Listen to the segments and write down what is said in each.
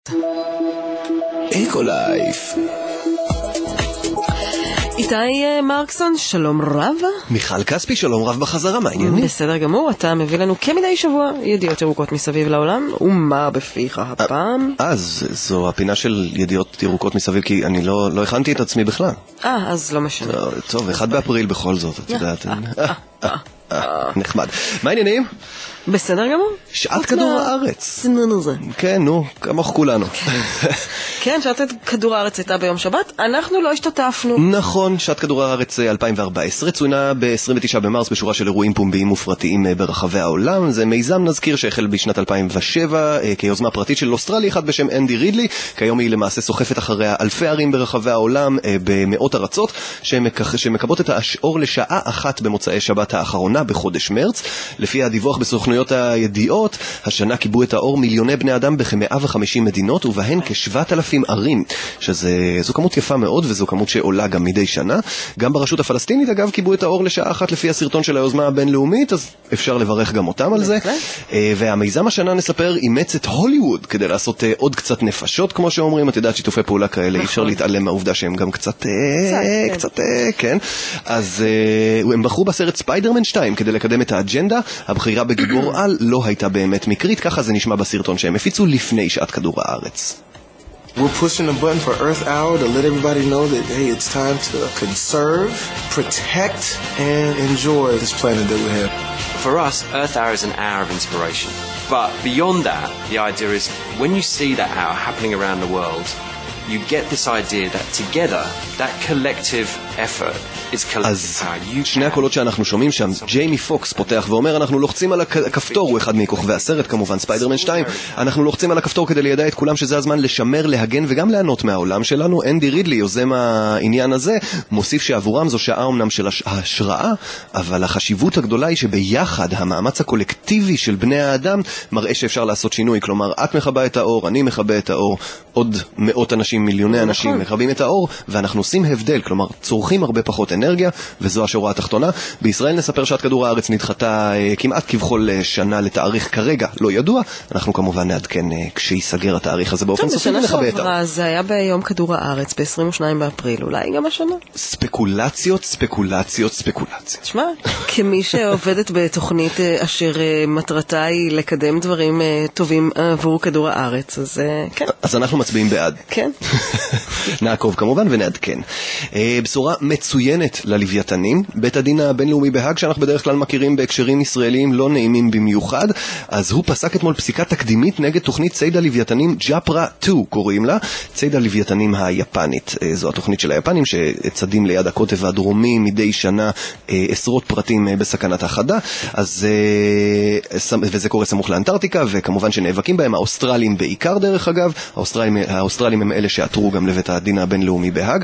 אקולייף. איתי מרקסון, שלום רב. מיכל כספי, שלום רב בחזרה, מה העניינים? בסדר גמור, אתה מביא לנו כמדי שבוע ידיעות ירוקות מסביב לעולם, ומה בפיך הפעם? אז זו הפינה של ידיעות ירוקות מסביב, כי אני לא הכנתי את עצמי בכלל. אז לא משנה. טוב, 1 באפריל בכל זאת, את יודעת. נחמד. מה העניינים? בסדר גמור. שעת כדור הארץ. סינון הזה. כן, נו, כמוך כולנו. כן, שעת כדור הארץ הייתה ביום שבת, אנחנו לא השתתפנו. נכון, שעת כדור הארץ 2014 צוינה ב-29 במרס בשורה של אירועים פומביים ופרטיים ברחבי העולם. זה מיזם, נזכיר, שהחל בשנת 2007 כיוזמה פרטית של אוסטרלי אחד בשם אנדי רידלי. כיום היא למעשה סוחפת אחריה אלפי ערים ברחבי העולם במאות ארצות שמקבות את האור לשעה אחת במוצאי שבת האחרונה בחודש מרץ. לפי הדיווח בסוכנויות הידיעות, השנה קיבלו את האור מיליוני בני אדם בכ-150 מדינות, ובהן כ-7,000 ערים, שזו כמות יפה מאוד, וזו כמות שעולה גם מדי שנה. גם ברשות הפלסטינית, אגב, קיבלו את האור לשעה אחת לפי הסרטון של היוזמה הבינלאומית, אז אפשר לברך גם אותם על זה. והמיזם השנה, נספר, אימץ את הוליווד, כדי לעשות עוד קצת נפשות, כמו שאומרים. את יודעת, שיתופי פעולה כאלה, אי אפשר להתעלם מהעובדה שהם גם קצת, כן. אז הם בחרו בסרט ספיידרמן 2 כדי לקדם את האג'נדה. הבחירה בגיבור על לא הייתה באמת מקרית, ככה זה נשמע בסרטון שהם הפיצו לפני שעת כדור הארץ. We're pushing a button for Earth Hour to let everybody know that, hey, it's time to conserve, protect, and enjoy this planet that we have. For us, Earth Hour is an hour of inspiration. But beyond that, the idea is when you see that hour happening around the world, you get this idea that together, that collective effort is collective power. שני הקולות שאנחנו שומעים שם, ג'יימי פוקס פותח ואומר, אנחנו לוחצים על הכפתור, הוא אחד מכוכבי הסרט כמובן, ספיידרמן 2, אנחנו לוחצים על הכפתור כדי לידע את כולם שזה הזמן לשמר, להגן וגם לענות מהעולם שלנו. אנדי רידלי, יוזם העניין הזה, מוסיף שעבורם זו שעה אמנם של ההשראה, אבל החשיבות הגדולה היא שביחד המאמץ הקולקטיבי של בני האדם מראה שאפשר לעשות שינוי. כלומר, את מכבה את האור, אני מכבה את האור, עוד מאות אנשים, מיליוני אנשים מכבים את האור, ואנחנו עושים הבדל, כלומר צורכים הרבה פחות אנרגיה, וזו השורה התחתונה. בישראל נספר שעת כדור הארץ נדחתה כמעט כבכל שנה לתאריך כרגע לא ידוע. אנחנו כמובן נעדכן כשיסגר התאריך הזה באופן סופי ונחבא את האור. זה היה ביום כדור הארץ ב-22 באפריל, אולי גם השנה. ספקולציות. תשמע, כמי שעובדת בתוכנית אשר מטרתה היא לקדם דברים טובים עבור כדור הארץ, אז כן. אז אנחנו מצביעים בעד. כן. נעקוב כמובן ונעדכן. בשורה מצוינת ללוויתנים. בית הדין הבינלאומי בהאג, שאנחנו בדרך כלל מכירים בהקשרים ישראליים לא נעימים במיוחד, אז הוא פסק אתמול פסיקה תקדימית נגד תוכנית ציד הלוויתנים ג'פרה 2 קוראים לה, ציד הלוויתנים היפנית. זו התוכנית של היפנים שצדים ליד הקוטב הדרומי מדי שנה עשרות פרטים בסכנת החדה, אז וזה קורה סמוך לאנטארקטיקה, וכמובן שנאבקים בהם האוסטרלים בעיקר, דרך אגב. האוסטרלים הם אלה שעתרו גם לבית הדין הבינלאומי בהאג.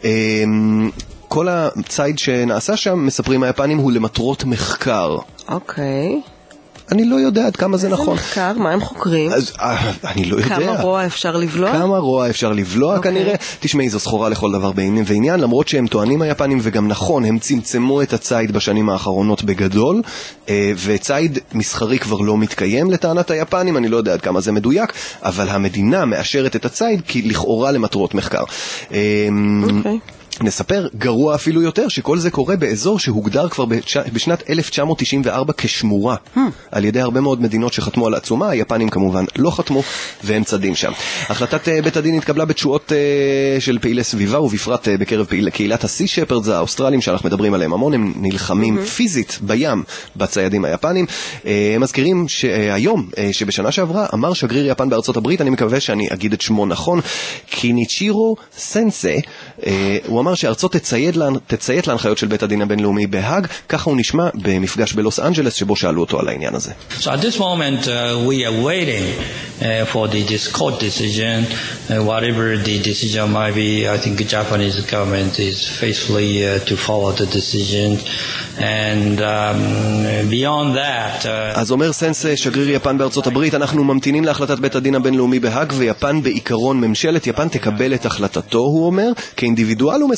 כל הציד שנעשה שם, מספרים היפנים, הוא למטרות מחקר. אוקיי. אני לא יודע עד כמה זה נכון. איזה מחקר? מה הם חוקרים? אני לא יודע. כמה רוע אפשר לבלוע? כמה רוע אפשר לבלוע כנראה. תשמעי, זו סחורה לכל דבר בעניין, למרות שהם טוענים היפנים, וגם נכון, הם צמצמו את הציד בשנים האחרונות בגדול, וציד מסחרי כבר לא מתקיים לטענת היפנים, אני לא יודע עד כמה זה מדויק, אבל המדינה מאשרת את הציד כי לכאורה למטרות מחקר. אוקיי. נספר גרוע אפילו יותר שכל זה קורה באזור שהוגדר כבר בשנת 1994 כשמורה על ידי הרבה מאוד מדינות שחתמו על העצומה. היפנים כמובן לא חתמו והם צדים שם. החלטת בית הדין התקבלה בתשואות של פעילי סביבה, ובפרט בקרב קהילת הסי שפרדס האוסטרלים שאנחנו מדברים עליהם המון. הם נלחמים פיזית בים בציידים היפנים. הם מזכירים שהיום שבשנה שעברה אמר שגריר יפן בארצות הברית, אני מקווה שאני אגיד את שמו נכון, קיניצ'ירו סנסי, הוא אמר שארצות תציית להנחיות של בית הדין הבינלאומי בהאג. ככה הוא נשמע במפגש בלוס אנג'לס שבו שאלו אותו על העניין הזה. So at this moment we are waiting for this court decision. Whatever the decision might be, I think the Japanese government is faithfully to follow the decision. And beyond that... אז אומר סנסי, שגריר יפן בארצות הברית, אנחנו ממתינים להחלטת בית הדין הבינלאומי בהאג, ויפן בעיקרון, ממשלת יפן תקבל את החלטתו, הוא אומר, כאינדיבידואל הוא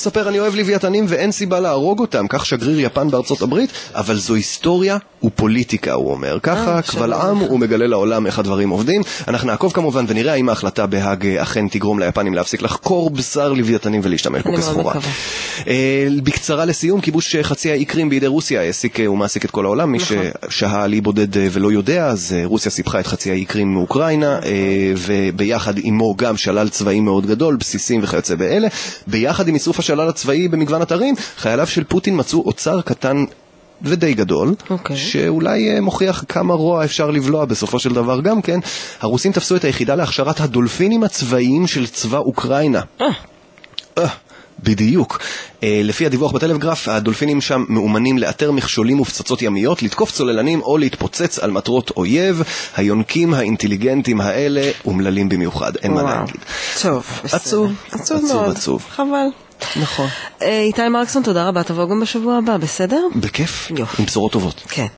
מספר אני אוהב לוויתנים ואין סיבה להרוג אותם, כך שגריר יפן בארצות הברית, אבל זו היסטוריה ופוליטיקה, הוא אומר. ככה קבל עם הוא מגלה לעולם איך הדברים עובדים. אנחנו נעקוב כמובן ונראה האם ההחלטה בהאג אכן תגרום ליפנים להפסיק לחקור בשר לוויתנים ולהשתמש בו כסחורה. בקצרה לסיום, כיבוש חצי האי קרים בידי רוסיה העסיק ומעסיק את כל העולם. מי ששהה על אי בודד ולא יודע, אז רוסיה סיפחה את חצי האי קרים מאוקראינה, וביחד עמו גם שלל צבאי מאוד גדול, בסיסים וכיוצא באלה. ביחד עם איסוף השלל הצבאי במגוון אתרים, חייליו של פוטין מצאו אוצר קטן ודי גדול, שאולי מוכיח כמה רוע אפשר לבלוע בסופו של דבר גם כן. הרוסים תפסו את היחידה להכשרת הדולפינים הצבאיים של צבא אוקראינה. בדיוק. לפי הדיווח בטלגרף, הדולפינים שם מאומנים לאתר מכשולים ופצצות ימיות, לתקוף צוללנים או להתפוצץ על מטרות אויב. היונקים האינטליגנטים האלה אומללים במיוחד, אין מה להגיד. טוב, עצוב, עצוב. חבל. נכון. איתי מרקסון, תודה רבה, תבוא גם בשבוע הבא, בסדר? בכיף, עם בשורות טובות. כן.